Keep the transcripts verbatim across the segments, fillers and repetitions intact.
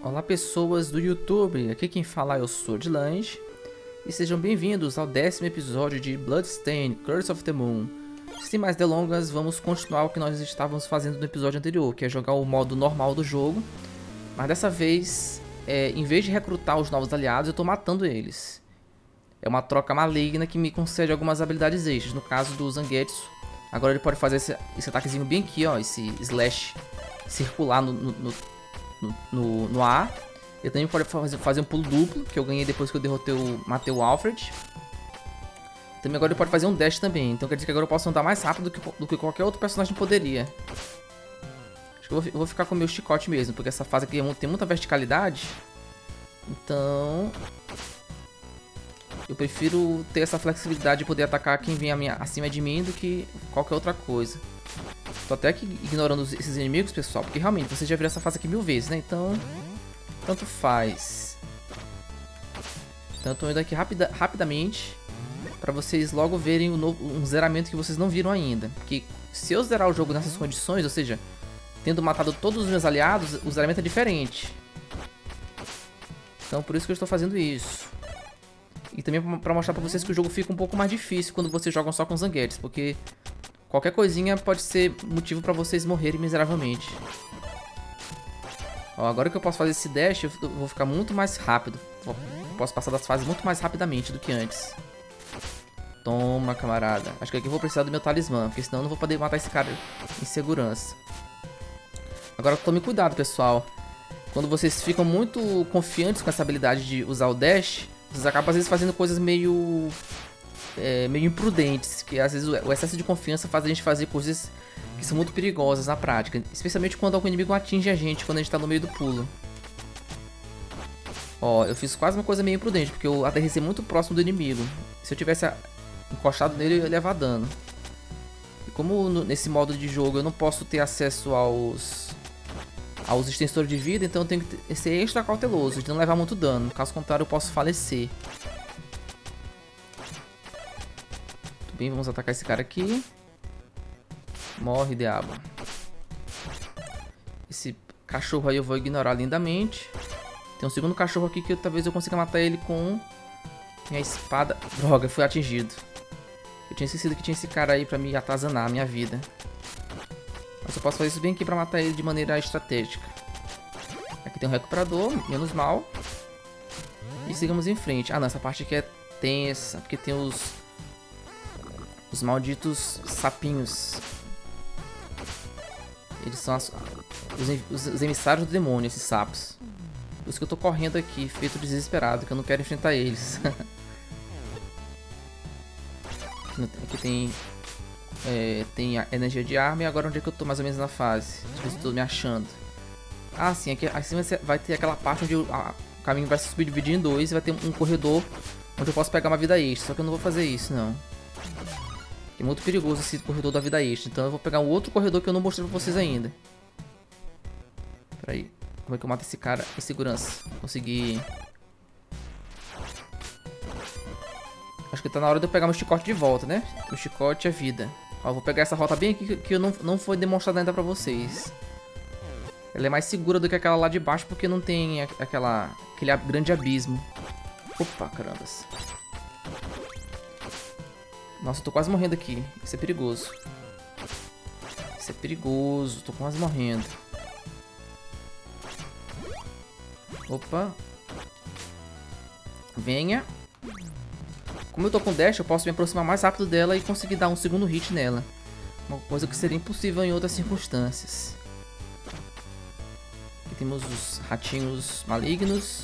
Olá pessoas do YouTube, aqui quem fala eu sou Dilange e sejam bem-vindos ao décimo episódio de Bloodstained: Curse of the Moon. Sem mais delongas, vamos continuar o que nós estávamos fazendo no episódio anterior, que é jogar o modo normal do jogo, mas dessa vez, é, em vez de recrutar os novos aliados, eu estou matando eles. É uma troca maligna que me concede algumas habilidades extras, no caso do Zangetsu. Agora ele pode fazer esse, esse ataquezinho bem aqui, ó, esse slash circular no, no, no No, no, no A. Eu também pode fazer, fazer um pulo duplo, que eu ganhei depois que eu derrotei o, matei o Alfred. Também agora ele pode fazer um dash também. Então quer dizer que agora eu posso andar mais rápido do que, do que qualquer outro personagem poderia. Acho que eu vou, eu vou ficar com o meu chicote mesmo, porque essa fase aqui tem muita verticalidade. Então eu prefiro ter essa flexibilidade de poder atacar quem vem a minha, acima de mim do que qualquer outra coisa. Tô até aqui ignorando esses inimigos, pessoal, porque realmente vocês já viram essa fase aqui mil vezes, né? Então, tanto faz. Então eu tô indo aqui rapida, rapidamente pra vocês logo verem o novo, um zeramento que vocês não viram ainda. Porque se eu zerar o jogo nessas condições, ou seja, tendo matado todos os meus aliados, o zeramento é diferente. Então por isso que eu estou fazendo isso. E também pra mostrar pra vocês que o jogo fica um pouco mais difícil quando vocês jogam só com Zangetsu, porque qualquer coisinha pode ser motivo pra vocês morrerem miseravelmente. Ó, agora que eu posso fazer esse dash, eu vou ficar muito mais rápido. Eu posso passar das fases muito mais rapidamente do que antes. Toma, camarada. Acho que aqui eu vou precisar do meu talismã, porque senão eu não vou poder matar esse cara em segurança. Agora tome cuidado, pessoal. Quando vocês ficam muito confiantes com essa habilidade de usar o dash, vocês acabam às vezes fazendo coisas meio... É, meio imprudentes, que às vezes o excesso de confiança faz a gente fazer coisas que são muito perigosas na prática, especialmente quando algum inimigo atinge a gente, quando a gente tá no meio do pulo. Ó, eu fiz quase uma coisa meio imprudente, porque eu aterrissei muito próximo do inimigo. Se eu tivesse encostado nele, eu ia levar dano. E como no, nesse modo de jogo eu não posso ter acesso aos aos extensores de vida, então eu tenho que ser extra cauteloso, de não levar muito dano, caso contrário eu posso falecer. Bem, vamos atacar esse cara aqui. Morre, diabo. Esse cachorro aí eu vou ignorar lindamente. Tem um segundo cachorro aqui que eu, talvez eu consiga matar ele com minha espada. Droga, fui atingido. Eu tinha esquecido que tinha esse cara aí pra me atazanar a minha vida. Mas eu posso fazer isso bem aqui pra matar ele de maneira estratégica. Aqui tem um recuperador, menos mal. E sigamos em frente. Ah não, essa parte aqui é tensa, porque tem os... Os malditos sapinhos. Eles são as, os, os emissários do demônio, esses sapos. Por isso que eu tô correndo aqui, feito desesperado, que eu não quero enfrentar eles. Aqui tem... É, tem a energia de arma. E agora onde é que eu tô mais ou menos na fase? Deixa eu ver se eu tô me achando. Ah, sim, aqui acima vai ter aquela parte onde o, a, o caminho vai se subdividir em dois. E vai ter um, um corredor onde eu posso pegar uma vida extra. Só que eu não vou fazer isso, não. É muito perigoso esse corredor da vida extra. Então eu vou pegar um outro corredor que eu não mostrei pra vocês ainda. Pera aí. Como é que eu mato esse cara em segurança? Consegui. Acho que tá na hora de eu pegar meu chicote de volta, né? Meu chicote é vida. Ó, vou pegar essa rota bem aqui que eu não, não foi demonstrada ainda pra vocês. Ela é mais segura do que aquela lá de baixo, porque não tem aquela, aquele grande abismo. Opa, carambas. Nossa, eu tô quase morrendo aqui. Isso é perigoso. Isso é perigoso. Tô quase morrendo. Opa. Venha. Como eu tô com dash, eu posso me aproximar mais rápido dela e conseguir dar um segundo hit nela. Uma coisa que seria impossível em outras circunstâncias. Aqui temos os ratinhos malignos.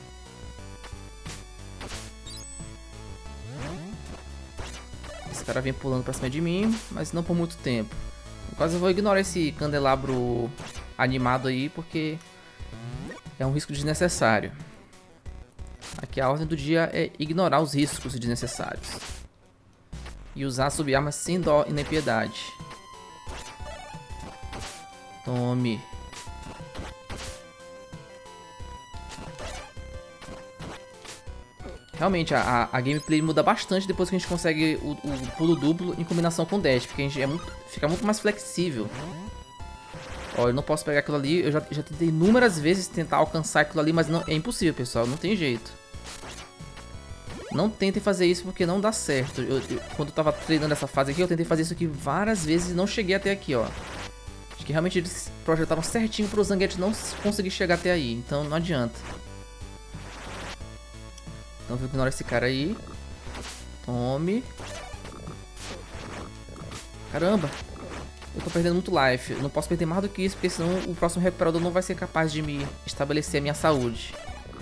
Esse cara vem pulando pra cima de mim, mas não por muito tempo. Eu quase vou ignorar esse candelabro animado aí, porque é um risco desnecessário. Aqui a ordem do dia é ignorar os riscos desnecessários. E usar sub-armas sem dó e nem piedade. Tome. Realmente, a, a gameplay muda bastante depois que a gente consegue o, o pulo duplo em combinação com o dash, porque a gente é muito, fica muito mais flexível. Ó, eu não posso pegar aquilo ali. Eu já, já tentei inúmeras vezes tentar alcançar aquilo ali, mas não, é impossível, pessoal. Não tem jeito. Não tentem fazer isso porque não dá certo. Eu, eu, quando eu tava treinando essa fase aqui, eu tentei fazer isso aqui várias vezes e não cheguei até aqui, ó. Acho que realmente eles projetaram certinho para o Zangief não conseguir chegar até aí. Então não adianta. Então vou ignorar esse cara aí. Tome. Caramba. Eu tô perdendo muito life. Eu não posso perder mais do que isso, porque senão o próximo recuperador não vai ser capaz de me estabelecer a minha saúde.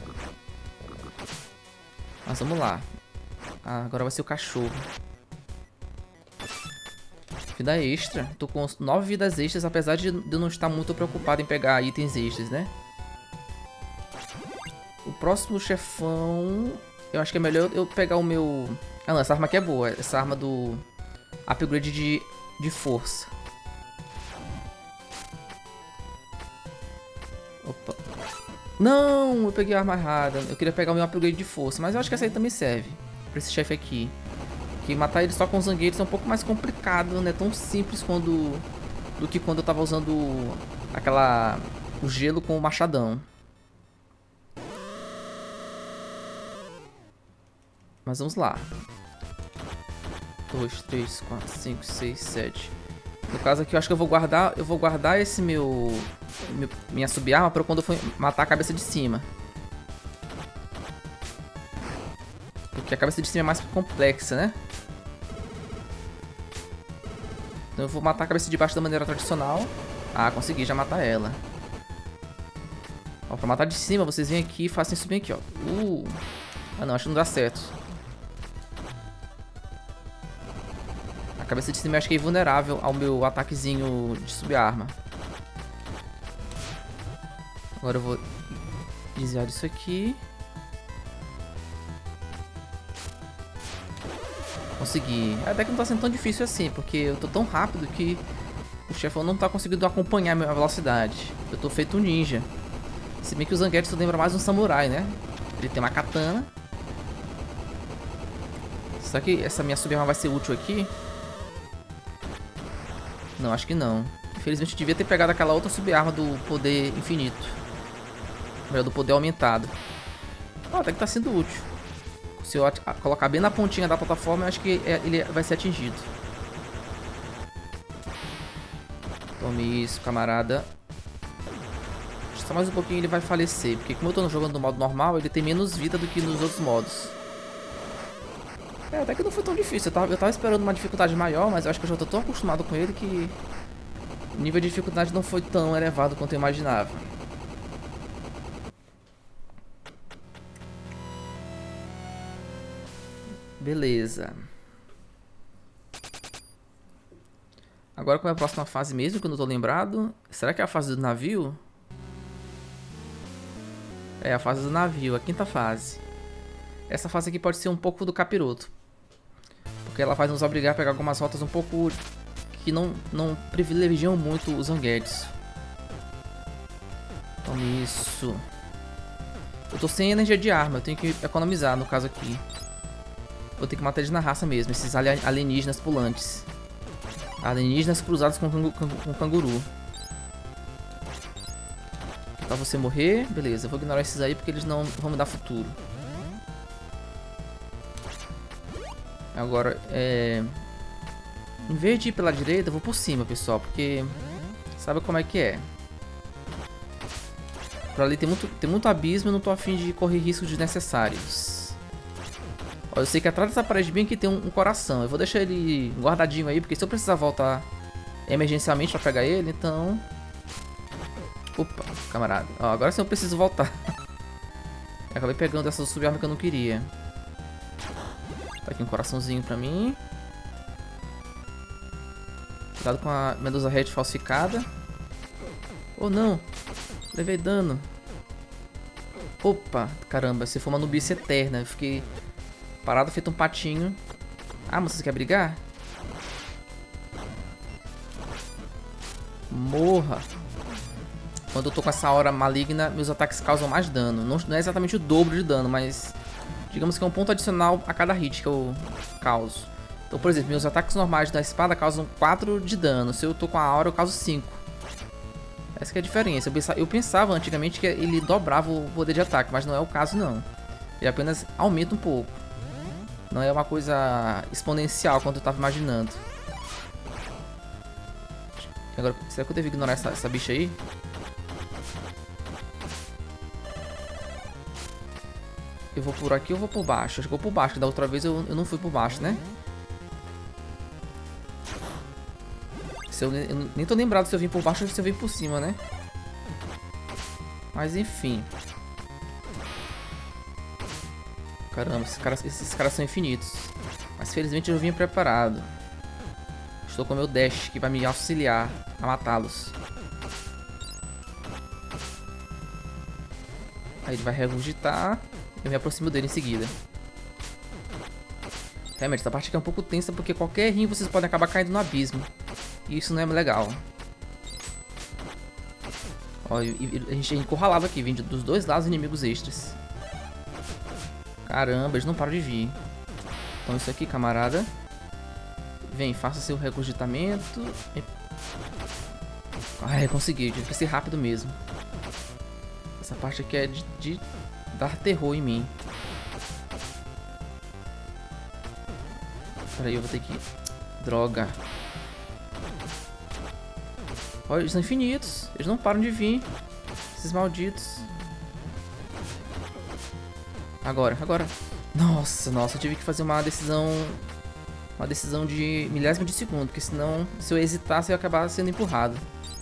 Mas vamos lá. Ah, agora vai ser o cachorro. Vida extra. Tô com nove vidas extras, apesar de eu não estar muito preocupado em pegar itens extras, né? O próximo chefão... Eu acho que é melhor eu pegar o meu... Ah, não. Essa arma aqui é boa. Essa arma do... Upgrade de, de força. Opa. Não, eu peguei a arma errada. Eu queria pegar o meu upgrade de força, mas eu acho que essa aí também serve pra esse chefe aqui. Que matar ele só com os Zangiefs é um pouco mais complicado, não é tão simples quando, do que quando eu tava usando aquela, o gelo com o machadão. Mas vamos lá. dois, três, quatro, cinco, seis, sete. No caso aqui eu acho que eu vou guardar, eu vou guardar esse meu, meu minha sub-arma para quando eu for matar a cabeça de cima. Porque a cabeça de cima é mais complexa, né? Então eu vou matar a cabeça de baixo da maneira tradicional. Ah, consegui já matar ela. Ó, pra matar de cima, vocês vêm aqui e fazem isso bem aqui, ó. Uh. Ah não, acho que não dá certo. A cabeça de cima eu acho que é invulnerável ao meu ataquezinho de sub-arma. Agora eu vou desviar disso aqui. Consegui. Até que não tá sendo tão difícil assim, porque eu tô tão rápido que o chefão não tá conseguindo acompanhar a minha velocidade. Eu tô feito um ninja. Se bem que o Zangief lembra mais um samurai, né? Ele tem uma katana. Será que essa minha sub-arma vai ser útil aqui? Não, acho que não. Infelizmente eu devia ter pegado aquela outra sub-arma do poder infinito. Melhor, do poder aumentado. Ah, até que tá sendo útil. Se eu colocar bem na pontinha da plataforma, eu acho que ele vai ser atingido. Tome isso, camarada. Só mais um pouquinho ele vai falecer. Porque como eu tô jogando no modo normal, ele tem menos vida do que nos outros modos. É, até que não foi tão difícil. Eu tava, eu tava esperando uma dificuldade maior, mas eu acho que eu já tô tão acostumado com ele que o nível de dificuldade não foi tão elevado quanto eu imaginava. Beleza. Agora qual é a próxima fase mesmo, que eu não tô lembrado? Será que é a fase do navio? É, a fase do navio, a quinta fase. Essa fase aqui pode ser um pouco do capiroto. Porque ela vai nos obrigar a pegar algumas rotas um pouco que não, não privilegiam muito os Zangiefs. Tome isso. Eu tô sem energia de arma, eu tenho que economizar no caso aqui. Vou ter que matar eles na raça mesmo, esses alienígenas pulantes. Alienígenas cruzados com, com, com canguru. Pra você morrer, beleza. Eu vou ignorar esses aí porque eles não vão me dar futuro. Agora, é... em vez de ir pela direita, eu vou por cima, pessoal. Porque sabe como é que é. Por ali tem muito, tem muito abismo e eu não tô afim de correr riscos desnecessários. Ó, eu sei que atrás dessa parede bem aqui tem um, um coração. Eu vou deixar ele guardadinho aí, porque se eu precisar voltar emergencialmente pra pegar ele, então... Opa, camarada. Ó, agora sim eu preciso voltar. Eu acabei pegando essa sub-arma que eu não queria. Tá aqui um coraçãozinho pra mim. Cuidado com a Medusa Red falsificada. Oh não, levei dano. Opa, caramba, você foi uma nubice eterna. Eu fiquei parado feito um patinho. Ah, mas você quer brigar? Morra. Quando eu tô com essa aura maligna, meus ataques causam mais dano. Não, não é exatamente o dobro de dano, mas digamos que é um ponto adicional a cada hit que eu causo. Então, por exemplo, meus ataques normais da espada causam quatro de dano. Se eu tô com a aura, eu causo cinco. Essa que é a diferença. Eu pensava, eu pensava antigamente que ele dobrava o poder de ataque, mas não é o caso não. Ele apenas aumenta um pouco. Não é uma coisa exponencial quanto eu tava imaginando. Agora, será que eu devo ignorar essa, essa bicha aí? Eu vou por aqui ou vou por baixo? Acho que eu vou por baixo, que da outra vez eu, eu não fui por baixo, né? Se eu, eu nem tô lembrado se eu vim por baixo ou se eu vim por cima, né? Mas enfim. Caramba, esses caras, esses caras são infinitos. Mas felizmente eu vim preparado. Estou com o meu dash que vai me auxiliar a matá-los. Aí ele vai regurgitar. Eu me aproximo dele em seguida. Realmente, essa parte aqui é um pouco tensa porque qualquer errinho vocês podem acabar caindo no abismo. E isso não é legal. Ó, e, e, a gente é encurralado aqui, vindo dos dois lados inimigos extras. Caramba, eles não param de vir. Então isso aqui, camarada. Vem, faça seu regurgitamento. Ai, consegui, tive que ser rápido mesmo. Essa parte aqui é de, de dar terror em mim. Peraí, eu vou ter que... Droga. Olha, eles são infinitos. Eles não param de vir. Esses malditos. Agora, agora. Nossa, nossa, eu tive que fazer uma decisão... Uma decisão de milésimo de segundo. Porque senão, se eu hesitasse, eu ia acabar sendo empurrado.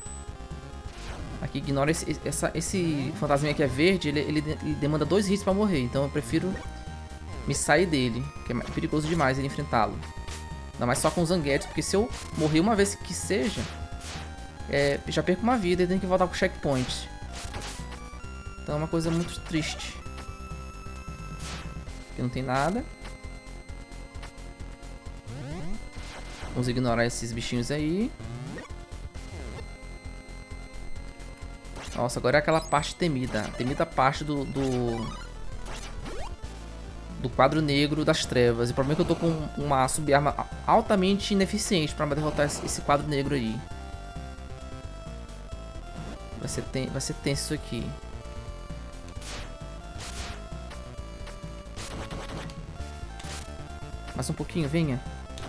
Aqui, ignora esse, essa, esse fantasminha que é verde. Ele, ele, ele demanda dois hits pra morrer. Então eu prefiro me sair dele. Que é perigoso demais ele enfrentá-lo. Ainda mais só com os zanguetes. Porque se eu morrer uma vez que seja... É, já perco uma vida e tenho que voltar pro checkpoint. Então é uma coisa muito triste. Aqui não tem nada. Vamos ignorar esses bichinhos aí. Nossa, agora é aquela parte temida. Temida parte do, do... do quadro negro das trevas. E o problema é que eu tô com uma sub-arma altamente ineficiente pra derrotar esse quadro negro aí. Vai ser, ten... Vai ser tenso isso aqui. Mais um pouquinho, venha.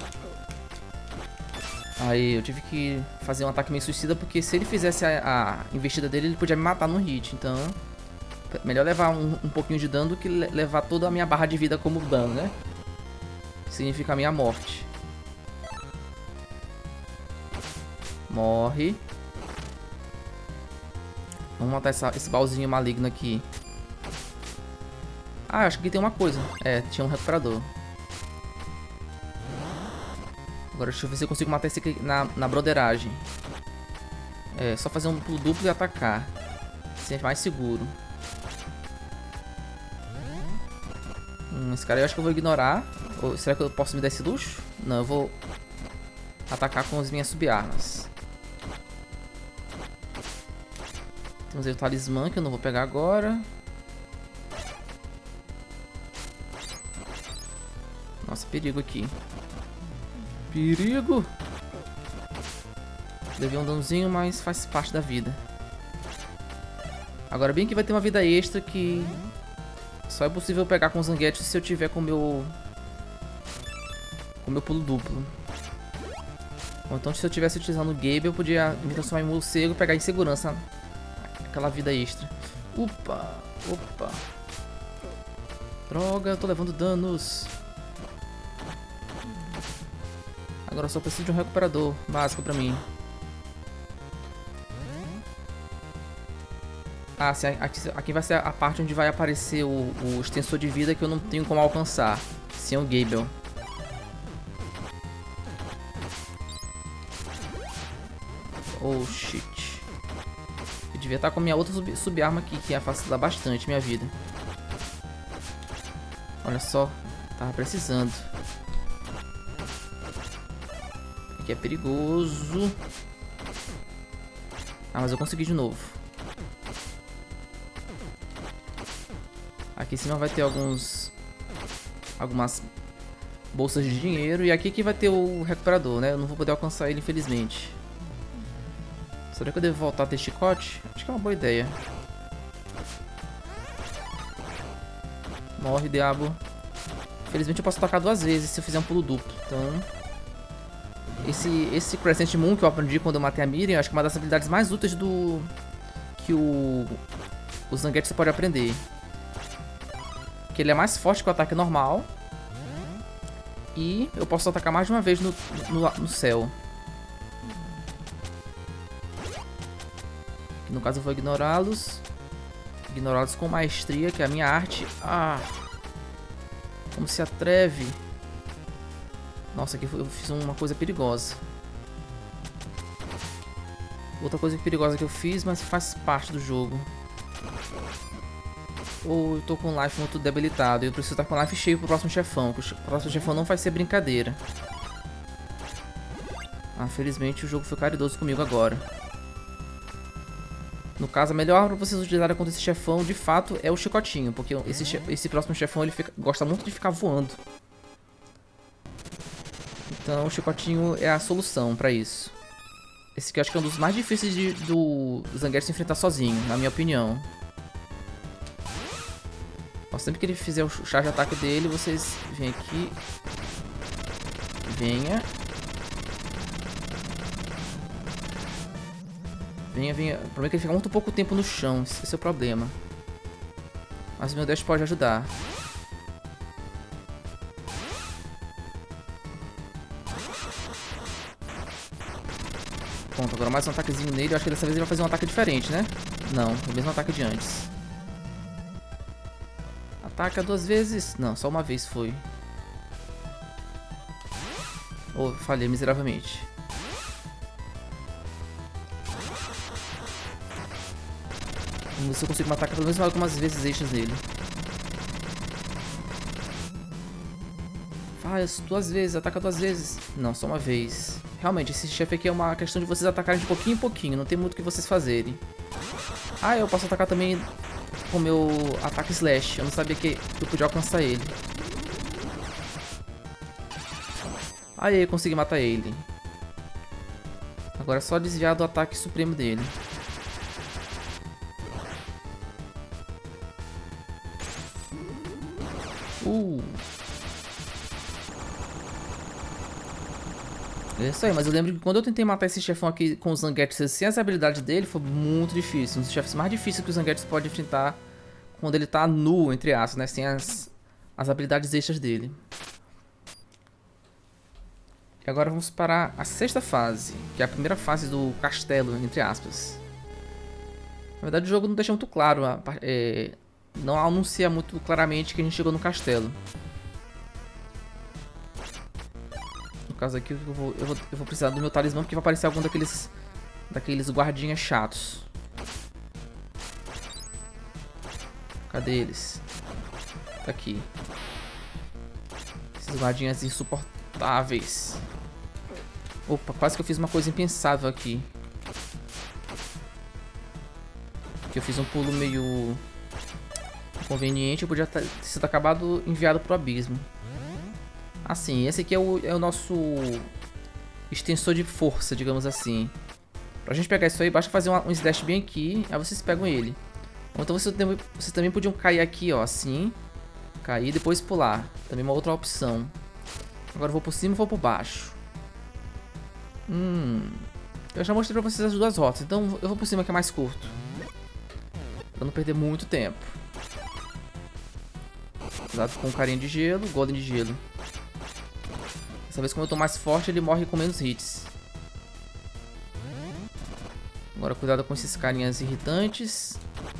Aí, eu tive que fazer um ataque meio suicida, porque se ele fizesse a, a investida dele, ele podia me matar no hit. Então, melhor levar um, um pouquinho de dano do que levar toda a minha barra de vida como dano, né? Significa a minha morte. Morre. Vamos matar essa, esse baúzinho maligno aqui. Ah, acho que aqui tem uma coisa. É, tinha um recuperador. Agora deixa eu ver se eu consigo matar esse aqui na, na broderagem. É, só fazer um pulo duplo e atacar. Assim é mais seguro. Hum, esse cara eu acho que eu vou ignorar. Ou será que eu posso me dar esse luxo? Não, eu vou atacar com as minhas sub-armas. Temos aí o talismã que eu não vou pegar agora. Nossa, perigo aqui. Perigo! Levei um danozinho, mas faz parte da vida. Agora bem que vai ter uma vida extra que só é possível pegar com os zanguetes se eu tiver com o meu... com o meu pulo duplo. Ou então se eu tivesse utilizando o Gabe, eu podia me transformar em morcego e pegar em segurança aquela vida extra. Opa! Opa! Droga, eu tô levando danos. Agora eu só preciso de um recuperador básico pra mim. Ah, sim, aqui, aqui vai ser a parte onde vai aparecer o, o extensor de vida que eu não tenho como alcançar sem o Gabriel. Oh, shit. Eu devia estar com a minha outra sub- sub-arma aqui, que ia facilitar bastante minha vida. Olha só, tava precisando. Aqui é perigoso. Ah, mas eu consegui de novo. Aqui em cima vai ter alguns... algumas bolsas de dinheiro. E aqui que vai ter o recuperador, né? Eu não vou poder alcançar ele, infelizmente. Será que eu devo voltar a ter chicote? Acho que é uma boa ideia. Morre, diabo. Infelizmente eu posso atacar duas vezes se eu fizer um pulo duplo. Então... Esse, esse Crescent Moon que eu aprendi quando eu matei a Miriam, acho que é uma das habilidades mais úteis do... Que o... O Zangetsu você pode aprender. Que ele é mais forte que o ataque normal. E eu posso atacar mais de uma vez no, no, no céu. Aqui no caso eu vou ignorá-los. Ignorá-los com maestria, que é a minha arte. Ah! Como se atreve. Nossa, aqui eu fiz uma coisa perigosa. Outra coisa perigosa que eu fiz, mas faz parte do jogo. Ou eu tô com life muito debilitado e eu preciso estar com life cheio pro próximo chefão. O próximo chefão não vai ser brincadeira. Ah, felizmente o jogo foi caridoso comigo agora. No caso, a melhor pra vocês utilizarem contra esse chefão, de fato, é o chicotinho. Porque esse, esse próximo chefão, ele fica, gosta muito de ficar voando. Então o chicotinho é a solução pra isso. Esse aqui eu acho que é um dos mais difíceis de, do Zangetsu se enfrentar sozinho, na minha opinião. Ó, sempre que ele fizer o charge de ataque dele, vocês vêm aqui. Venha. Venha, venha. O problema é que ele fica muito pouco tempo no chão. Esse é o problema. Mas o meu dash pode ajudar. Pronto, agora mais um ataquezinho nele. Eu acho que dessa vez ele vai fazer um ataque diferente, né? Não, o mesmo ataque de antes. Ataca duas vezes? Não, só uma vez foi. Oh, falhei miseravelmente. Vamos ver se eu consigo matar pelo menos algumas vezes extras nele. Faz duas vezes, ataca duas vezes. Não, só uma vez. Realmente, esse chefe aqui é uma questão de vocês atacarem de pouquinho em pouquinho. Não tem muito o que vocês fazerem. Ah, eu posso atacar também com o meu ataque slash. Eu não sabia que eu podia alcançar ele. Aí, consegui matar ele. Agora é só desviar do ataque supremo dele. Uh. É isso aí, mas eu lembro que quando eu tentei matar esse chefão aqui com os Zangetsu sem as habilidades dele, foi muito difícil. Um dos chefes mais difíceis que o Zangetsu pode enfrentar quando ele tá nu, entre aspas, né? Sem as, as habilidades extras dele. E agora vamos para a sexta fase, que é a primeira fase do castelo, entre aspas. Na verdade o jogo não deixa muito claro, é, não anuncia muito claramente que a gente chegou no castelo. No caso aqui eu vou, eu vou, eu vou precisar do meu talismã, porque vai aparecer algum daqueles, daqueles guardinhas chatos. Cadê eles? Tá aqui. Esses guardinhas insuportáveis. Opa, quase que eu fiz uma coisa impensável aqui. Que eu fiz um pulo meio inconveniente. Eu podia ter sido acabado enviado pro abismo. Assim, esse aqui é o, é o nosso extensor de força, digamos assim. Pra gente pegar isso aí, basta fazer uma, um slash bem aqui. Aí vocês pegam ele. Ou então vocês também, vocês também podiam cair aqui, ó, assim. Cair e depois pular. Também uma outra opção. Agora eu vou por cima e vou por baixo. Hum. Eu já mostrei pra vocês as duas rotas. Então eu vou por cima que é mais curto. Pra não perder muito tempo. Cuidado com carinha de gelo, golem de gelo. Dessa vez, como eu tô mais forte, ele morre com menos hits. Agora cuidado com esses carinhas irritantes.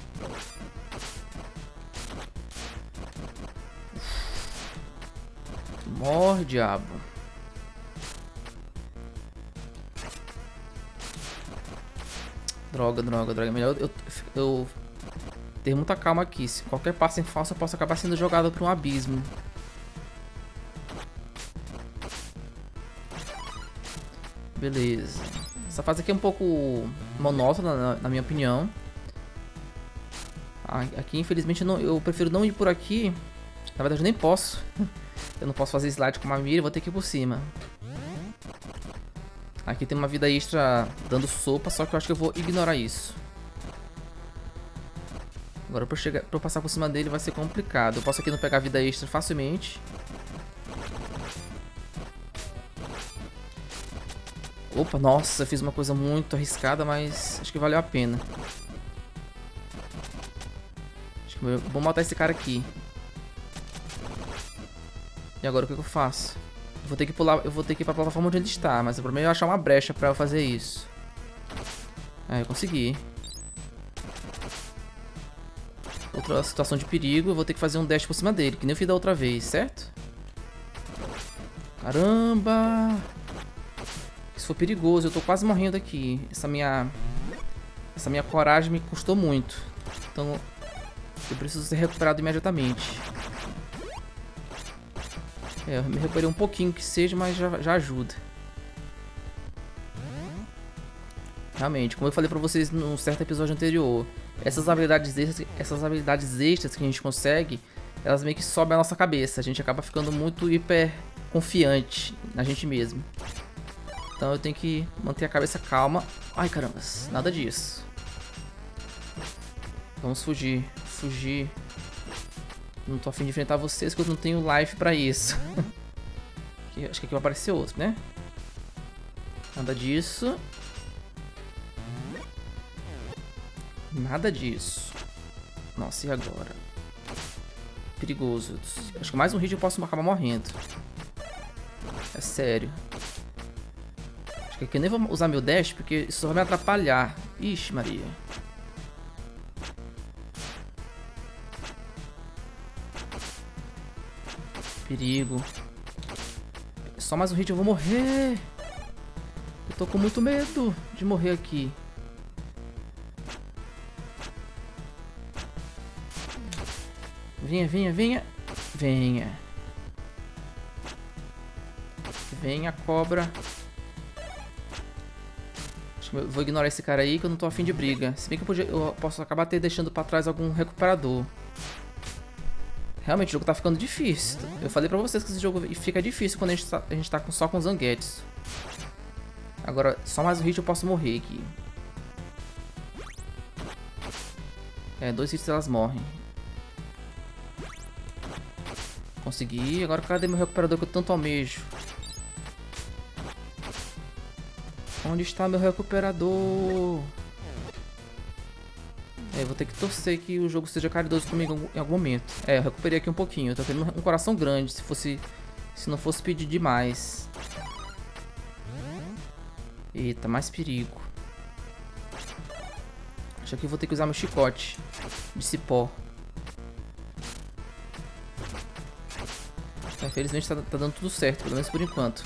Morre, diabo. Droga, droga, droga. Melhor eu, eu, eu ter muita calma aqui. Se qualquer passo em falso, eu posso acabar sendo jogado para um abismo. Beleza. Essa fase aqui é um pouco monótona, na, na minha opinião. Aqui, infelizmente, eu, não, eu prefiro não ir por aqui. Na verdade, eu nem posso. Eu não posso fazer slide com uma mira, vou ter que ir por cima. Aqui tem uma vida extra dando sopa, só que eu acho que eu vou ignorar isso. Agora pra eu, chegar, pra eu passar por cima dele vai ser complicado. Eu posso aqui não pegar vida extra facilmente. Opa, nossa, eu fiz uma coisa muito arriscada, mas acho que valeu a pena. Acho que eu vou matar esse cara aqui. E agora o que, que eu faço? Eu vou ter que pular, eu vou ter que ir pra plataforma onde ele está, mas o problema é achar uma brecha pra eu fazer isso. Ah, eu consegui. Outra situação de perigo, eu vou ter que fazer um dash por cima dele, que nem eu fiz da outra vez, certo? Caramba! Isso foi perigoso, eu tô quase morrendo aqui. Essa minha... Essa minha coragem me custou muito. Então, eu preciso ser recuperado imediatamente. É, eu me recuperei um pouquinho que seja, mas já, já ajuda. Realmente, como eu falei pra vocês num certo episódio anterior, essas habilidades extras, essas habilidades extras que a gente consegue, elas meio que sobem a nossa cabeça. A gente acaba ficando muito hiper confiante na gente mesmo. Então eu tenho que manter a cabeça calma. Ai, caramba, nada disso. Vamos fugir, fugir. Não tô afim de enfrentar vocês, porque eu não tenho life pra isso. Aqui, acho que aqui vai aparecer outro, né? Nada disso. Nada disso. Nossa, e agora? Perigoso. Acho que mais um hit eu posso acabar morrendo. É sério. Acho que aqui eu nem vou usar meu dash, porque isso só vai me atrapalhar. Ixi, Maria. Perigo. Só mais um hit eu vou morrer. Eu tô com muito medo de morrer aqui. Venha, venha, venha. Venha. Venha, cobra. Acho que eu vou ignorar esse cara aí, que eu não tô afim de briga. Se bem que eu, podia, eu posso acabar até deixando pra trás algum recuperador. Realmente, o jogo tá ficando difícil. Eu falei pra vocês que esse jogo fica difícil quando a gente tá, a gente tá com, só com os Zanguetes. Agora, só mais um hit eu posso morrer aqui. É, dois hits elas morrem. Consegui. Agora cadê meu recuperador que eu tanto almejo? Onde está meu recuperador? É, eu vou ter que torcer que o jogo seja caridoso comigo em algum momento. É, eu recuperei aqui um pouquinho. Eu tô tendo um coração grande, se fosse... Se não fosse pedir demais. Eita, mais perigo. Acho que eu vou ter que usar meu chicote de cipó. Infelizmente tá, tá dando tudo certo, pelo menos por enquanto.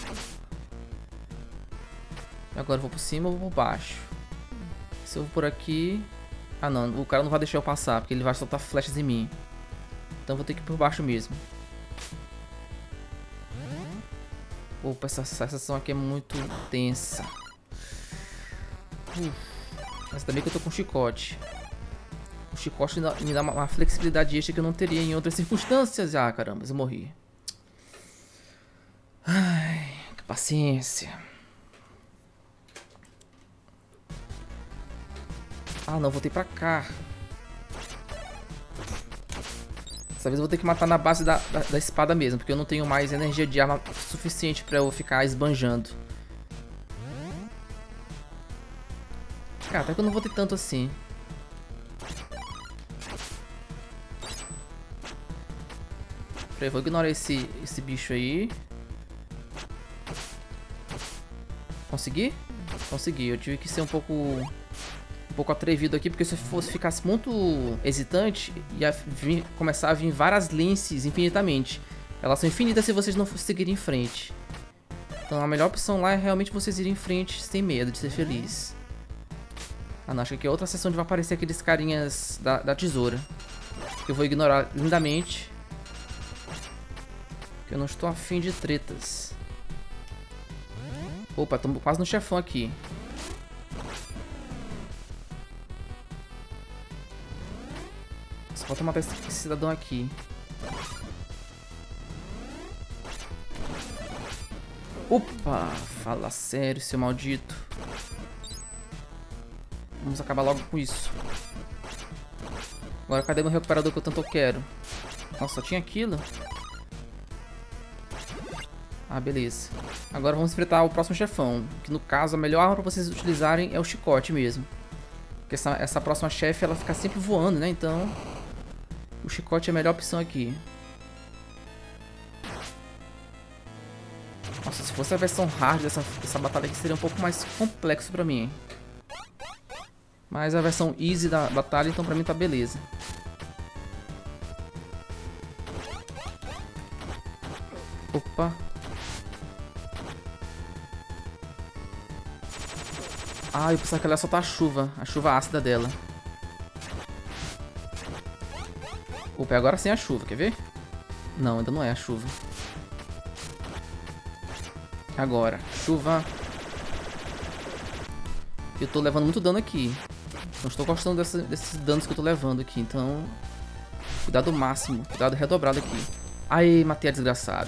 Agora eu vou por cima ou vou por baixo? Se eu vou por aqui... Ah não, o cara não vai deixar eu passar, porque ele vai soltar flechas em mim. Então eu vou ter que ir por baixo mesmo. Opa, essa, essa sessão aqui é muito tensa. Uf. Mas também que eu tô com chicote. O chicote me dá uma, uma flexibilidade extra que eu não teria em outras circunstâncias. Ah, caramba, eu morri. Ai, que paciência. Ah, não, voltei pra cá. Dessa vez eu vou ter que matar na base da, da, da espada mesmo, porque eu não tenho mais energia de arma suficiente pra eu ficar esbanjando. Cara, até que eu não vou ter tanto assim. Peraí, eu vou ignorar esse, esse bicho aí. Consegui? Consegui, eu tive que ser um pouco... Um pouco atrevido aqui, porque se eu fosse ficasse muito hesitante, ia vir, começar a vir várias linces infinitamente. Elas são infinitas se vocês não seguirem em frente. Então a melhor opção lá é realmente vocês irem em frente sem medo de ser feliz. Ah não, acho que aqui é outra seção onde vai aparecer aqueles carinhas da, da tesoura. Que eu vou ignorar lindamente. Porque eu não estou afim de tretas. Opa, estamos quase no chefão aqui. Só falta matar esse, esse cidadão aqui. Opa, fala sério, seu maldito. Vamos acabar logo com isso. Agora, cadê meu recuperador que eu tanto quero? Nossa, só tinha aquilo. Ah, beleza. Agora vamos enfrentar o próximo chefão. Que no caso, a melhor arma pra vocês utilizarem é o chicote mesmo. Porque essa, essa próxima chefe, ela fica sempre voando, né? Então, o chicote é a melhor opção aqui. Nossa, se fosse a versão hard dessa, dessa batalha aqui, seria um pouco mais complexo pra mim. Mas a versão easy da batalha, então pra mim tá beleza. Opa. Ah, eu pensava que ela ia soltar a chuva. A chuva ácida dela. Opa, agora sem a chuva, quer ver? Não, ainda não é a chuva. Agora, chuva. Eu tô levando muito dano aqui. Não estou gostando dessa, desses danos que eu tô levando aqui, então... Cuidado máximo, cuidado redobrado aqui. Aí, matei a desgraçada.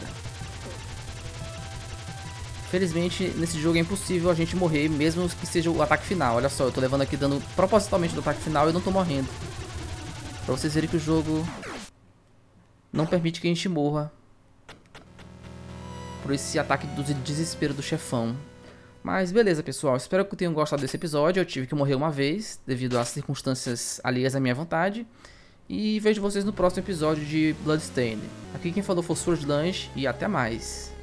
Felizmente, nesse jogo é impossível a gente morrer, mesmo que seja o ataque final. Olha só, eu tô levando aqui dano propositalmente do ataque final e eu não tô morrendo. Pra vocês verem que o jogo não permite que a gente morra por esse ataque do desespero do chefão. Mas beleza, pessoal. Espero que tenham gostado desse episódio. Eu tive que morrer uma vez, devido às circunstâncias alheias à minha vontade. E vejo vocês no próximo episódio de Bloodstained. Aqui quem falou foi o Sword Lunch e até mais.